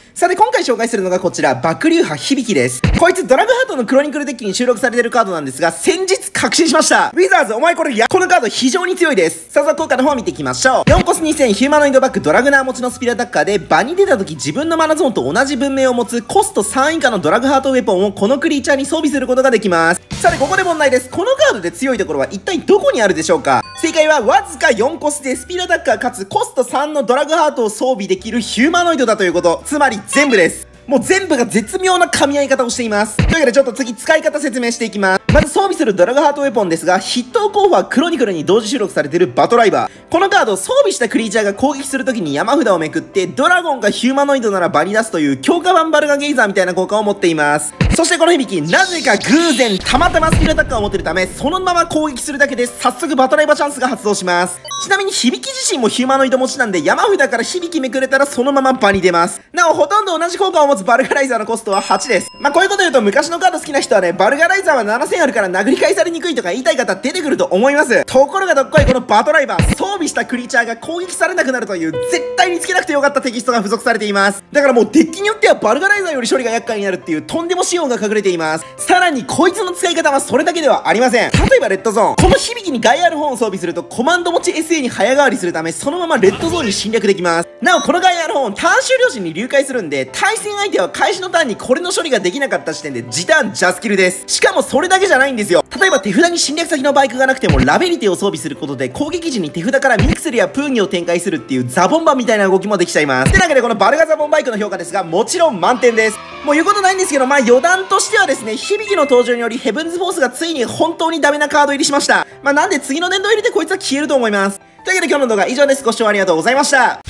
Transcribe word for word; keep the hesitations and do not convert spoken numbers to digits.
さて今回紹介するのがこちら、爆流派響です。こいつドラグハートのクロニクルデッキに収録されているカードなんですが、先日確信しました。ウィザーズお前これや、このカード非常に強いです。さあさあ効果の方を見ていきましょう。よんコスにせんヒューマノイドバックドラグナー持ちのスピルアタッカーで、場に出た時自分のマナゾーンと同じ文明を持つコストさん以下のドラグハートウェポンをこのクリーチャーに装備することができます。さてここで問題です。このカードで強いところは一体どこにあるでしょうか？正解はわずかよんコスでスピルアタッカーかつコストさんのドラグハートを装備できるヒューマノイドだということ。つまり全部です。もう全部が絶妙な噛み合い方をしています。というわけでちょっと次使い方説明していきます。まず装備するドラグハートウェポンですが、筆頭候補はクロニクルに同時収録されているバトライバー。このカードを装備したクリーチャーが攻撃するときに山札をめくって、ドラゴンがヒューマノイドなら場に出すという強化版バルガゲイザーみたいな効果を持っています。そしてこの響き、なぜか偶然たまたまスピルアタッカーを持っているため、そのまま攻撃するだけで早速バトライバーチャンスが発動します。ちなみに響き自身もヒューマノイド持ちなんで、山札から響きめくれたらそのまま場に出ます。なおほとんど同じ効果を持つバルガライザーのコストははちです。まあこういうこと言うと昔のカード好きな人はね、バルガライザーはななせんあるから殴り返されにくいとか言いたい方出てくると思います。ところがどっこいこのバトライバー、装備したクリーチャーが攻撃されなくなるという絶対につけなくてよかったテキストが付属されています。だからもうデッキによってはバルガライザーより処理が厄介になるっていうとんでも仕様が隠れています。さらにこいつの使い方はそれだけではありません。例えばレッドゾーン、この響きにガイアルホーンを装備するとコマンド持ち エスエー に早変わりするためそのままレッドゾーンに侵略できます。なおこのガイアルホーンターン終了時に流解するんで、対戦相手は開始のターンにこれの処理ができなかった時点で時短ジャスキルです。しかもそれだけじゃないんですよ。例えば手札に侵略先のバイクがなくてもラベリテを装備することで攻撃時に手札からミクセルやプーニを展開するっていうザボンバみたいな動きもできちゃいます。ってなわけでこのバルガザボンバイクの評価ですが、もちろん満点です。もう言うことないんですけど、まあ余談としてはですね、響きの登場によりヘブンズフォースがついに本当にダメなカード入りしました。まあなんで次の年度入りでこいつは消えると思います。というわけで今日の動画は以上です。ご視聴ありがとうございました。